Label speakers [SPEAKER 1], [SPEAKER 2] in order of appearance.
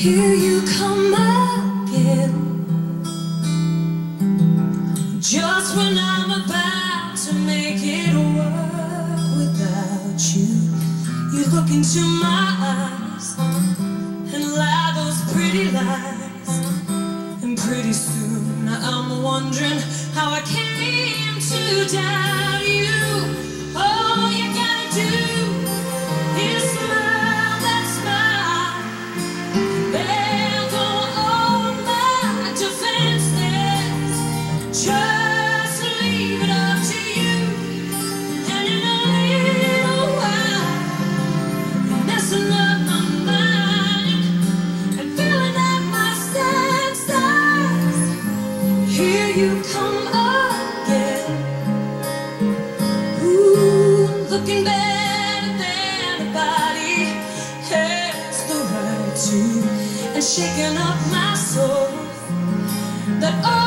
[SPEAKER 1] Here you come again, just when I'm about to make it work without you. You look into my eyes and lie those pretty lies, and pretty soon I'm wondering how I came to doubt you. All you gotta do is smile that smile. There go all my defenses. Just leave it up to you, and in a little while you're messing up my mind and filling up my senses. Here you come again, ooh, looking better than a body has the right to, and shaking up my soul that